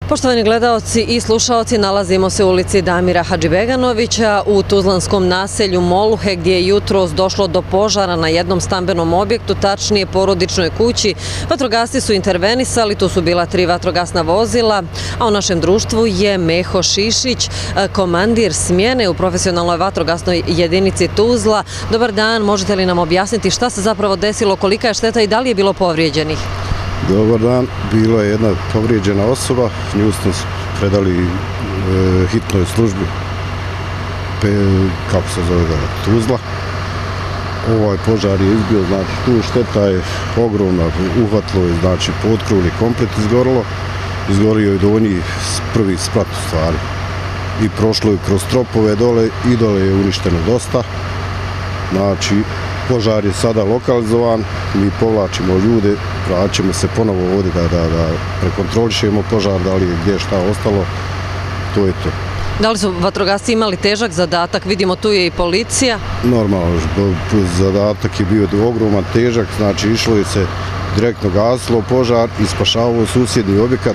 Poštovani gledaoci i slušaoci, nalazimo se u ulici Damira Hadžibeganovića u tuzlanskom naselju Moluhe, gdje je jutros došlo do požara na jednom stambenom objektu, tačnije porodičnoj kući. Vatrogasci su intervenisali, tu su bila 3 vatrogasna vozila, a u našem društvu je Meho Šišić, komandir smjene u profesionalnoj vatrogasnoj jedinici Tuzla. Dobar dan, možete li nam objasniti šta se zapravo desilo, kolika je šteta i da li je bilo povrijeđenih? Dobar dan, bila je jedna povrijeđena osoba, nju smo predali hitnoj službi, kako se zove, Tuzla. Ovaj požar je izbio, znači tu šteta je ogromna, uhvatilo je, znači potkruvlje komplet izgorio je donji prvi sprat u stvari i prošlo je kroz tropove dole i dole je uništeno dosta. Znači, požar je sada lokalizovan, mi povlačimo ljude, vraćamo se ponovo ovdje da prekontrolišemo požar, da li je gdje šta ostalo, to je to. Da li su vatrogasci imali težak zadatak? Vidimo tu je i policija. Normalno, zadatak je bio ogroman, težak, znači išlo je se direktno gasilo požar i spašavao susjedni objekat,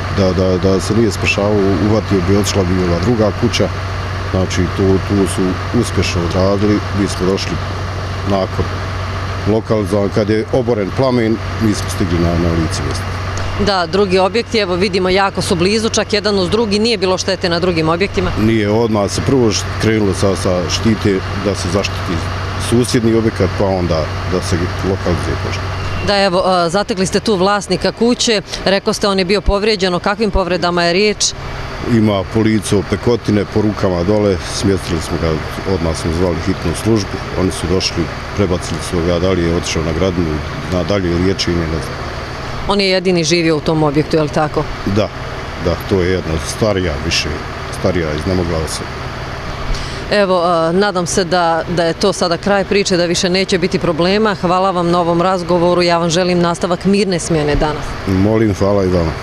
da se nije spašavao, uvatio bi otišla bi ova druga kuća, znači tu su uspješno odradili, mi smo došli nakon lokalizovan, kad je oboren plamen, mi smo stigli na lice mjesta. Da, drugi objekti, evo vidimo, jako su blizu, čak jedan uz drugi, nije bilo štete na drugim objektima? Nije, odmah se prvo krenulo sa štite da se zaštiti susjedni objekat, pa onda da se lokalizuje požar. Da, evo, zatekli ste tu vlasnika kuće, rekao ste on je bio povrijeđen, o kakvim povredama je riječ? Ima policiju, pekotine po rukama dole, smjestili smo ga, odmah smo zvali hitnu službu, oni su došli, prebacili su ga, da li je otišao na gradinu, na dalje liječenje, ne znam. On je jedini živio u tom objektu, je li tako? Da, to je jedna starija iznemoglava se. Evo, nadam se da je to sada kraj priče, da više neće biti problema. Hvala vam na ovom razgovoru, ja vam želim nastavak mirne smjene danas. Molim, hvala i vama.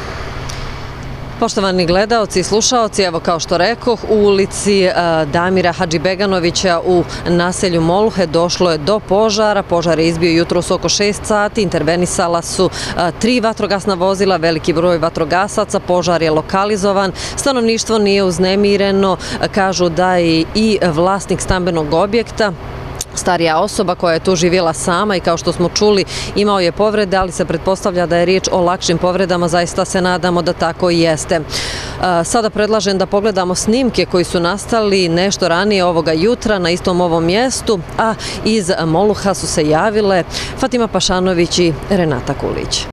Poštovani gledaoci i slušaoci, evo kao što rekoh, u ulici Damira Hadžibeganovića u naselju Moluhe došlo je do požara. Požar je izbio jutros oko 6 sati, intervenisala su 3 vatrogasna vozila, veliki broj vatrogasaca, požar je lokalizovan, stanovništvo nije uznemireno, kažu da je i vlasnik stambenog objekta, starija osoba koja je tu živjela sama i kao što smo čuli imao je povrede, ali se pretpostavlja da je riječ o lakšim povredama, zaista se nadamo da tako i jeste. Sada predlažem da pogledamo snimke koji su nastali nešto ranije ovoga jutra na istom ovom mjestu, a iz Moluha su se javile Fatima Pašanović i Renata Kulić.